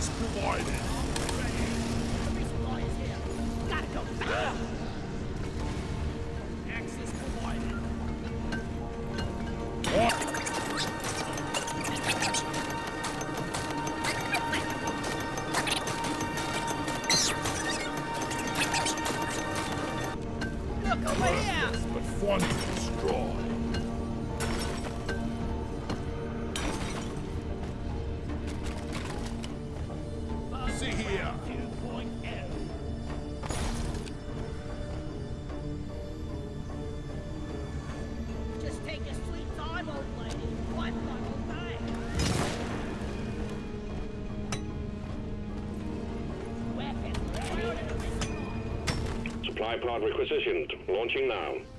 Access provided. Gotta go fast! Access provided. Look over here! But fun to destroy. See here. 2.0. Just take your sweet time, old lady. One little thing. Weapon ready. Supply pod requisitioned. Launching now.